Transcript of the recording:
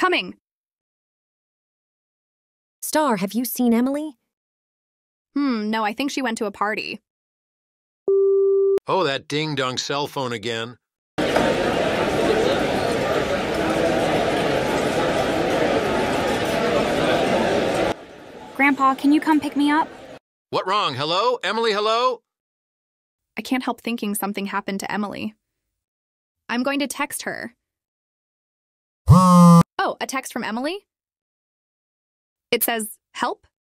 coming. Star, have you seen Emily? No, I think she went to a party. Oh, that ding-dong cell phone again. Grandpa, can you come pick me up? What wrong? Hello? Emily, hello? I can't help thinking something happened to Emily. I'm going to text her. Oh, a text from Emily? It says, help?